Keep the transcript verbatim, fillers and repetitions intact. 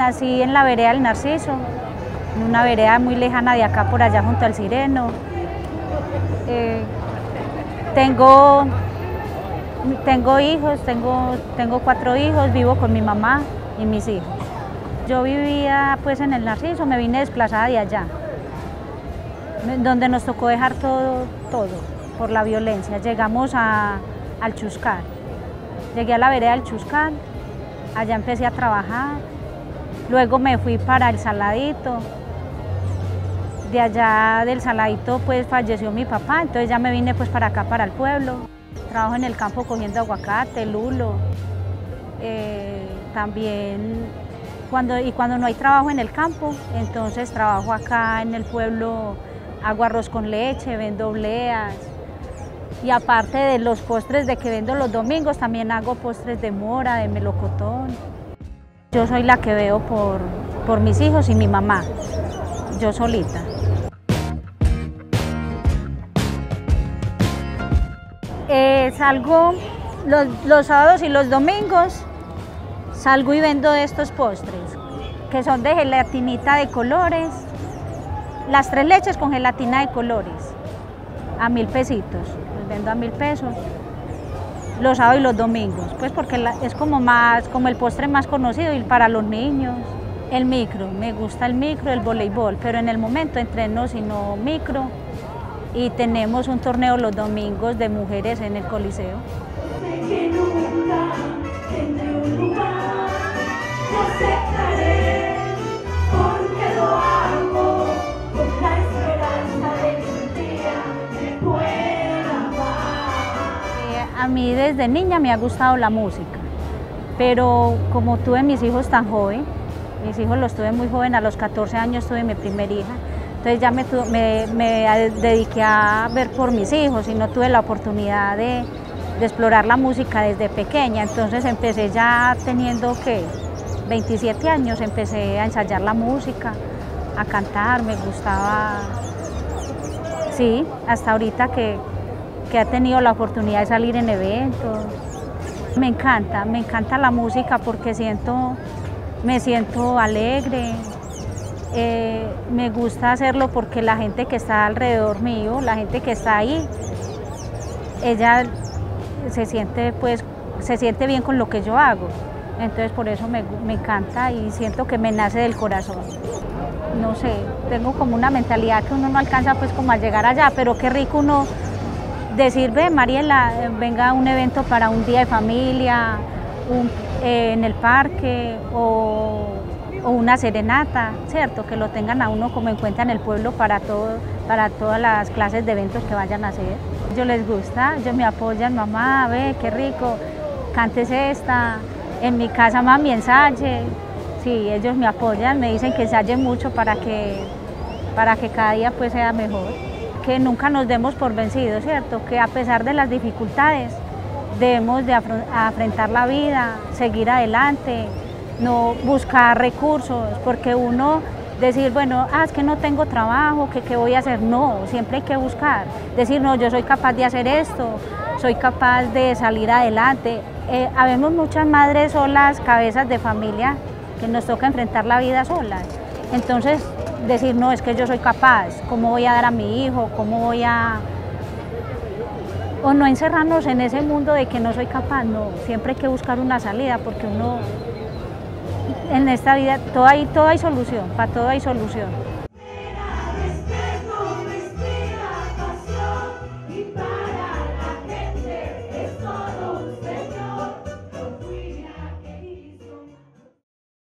Nací en la vereda del Narciso, en una vereda muy lejana de acá, por allá junto al Sireno. Eh, tengo, tengo hijos, tengo, tengo cuatro hijos, vivo con mi mamá y mis hijos. Yo vivía pues en el Narciso, me vine desplazada de allá, donde nos tocó dejar todo, todo por la violencia. Llegamos a, al Chuscar, llegué a la vereda del Chuscar, allá empecé a trabajar, luego me fui para el Saladito, de allá del Saladito pues falleció mi papá, entonces ya me vine pues para acá, para el pueblo. Trabajo en el campo cogiendo aguacate, lulo, eh, también cuando, y cuando no hay trabajo en el campo, entonces trabajo acá en el pueblo, hago arroz con leche, vendo obleas, y aparte de los postres de que vendo los domingos, también hago postres de mora, de melocotón. Yo soy la que veo por, por mis hijos y mi mamá, yo solita. Eh, salgo los, los sábados y los domingos, salgo y vendo estos postres, que son de gelatinita de colores, las tres leches con gelatina de colores, a mil pesitos, los vendo a mil pesos, los sábados y los domingos, pues porque la, es como, más, como el postre más conocido y para los niños. El micro, me gusta el micro, el voleibol, pero en el momento entreno sino micro, y tenemos un torneo los domingos de mujeres en el Coliseo. A mí desde niña me ha gustado la música, pero como tuve mis hijos tan joven, mis hijos los tuve muy joven, a los catorce años tuve mi primer hija, entonces ya me, me, me dediqué a ver por mis hijos y no tuve la oportunidad de, de explorar la música desde pequeña, entonces empecé ya teniendo que veintisiete años, empecé a ensayar la música, a cantar, me gustaba, sí, hasta ahorita que, que he tenido la oportunidad de salir en eventos. Me encanta, me encanta la música porque siento, me siento alegre, eh, me gusta hacerlo porque la gente que está alrededor mío, la gente que está ahí, ella se siente, pues, se siente bien con lo que yo hago. Entonces por eso me, me encanta y siento que me nace del corazón. No sé, tengo como una mentalidad que uno no alcanza pues como a llegar allá, pero qué rico uno decir, ve Mariela, venga a un evento para un día de familia, un, eh, en el parque o, o una serenata, ¿cierto? Que lo tengan a uno como en cuenta en el pueblo para, todo, para todas las clases de eventos que vayan a hacer. Ellos les gusta, ellos me apoyan, mamá, ve, qué rico, cantes esta, en mi casa mami ensaye, sí, ellos me apoyan, me dicen que ensaye mucho para que, para que cada día pues sea mejor. Que nunca nos demos por vencidos, ¿cierto? Que a pesar de las dificultades debemos de afrontar la vida, seguir adelante, no buscar recursos, porque uno decir, bueno, ah, es que no tengo trabajo, ¿qué, qué voy a hacer? No, siempre hay que buscar, decir, no, yo soy capaz de hacer esto, soy capaz de salir adelante. Eh, habemos muchas madres solas, cabezas de familia, que nos toca enfrentar la vida solas, entonces decir, no, es que yo soy capaz, ¿cómo voy a dar a mi hijo? ¿Cómo voy a...? O no encerrarnos en ese mundo de que no soy capaz, no, siempre hay que buscar una salida porque uno, en esta vida, todo hay, todo hay solución, para todo hay solución.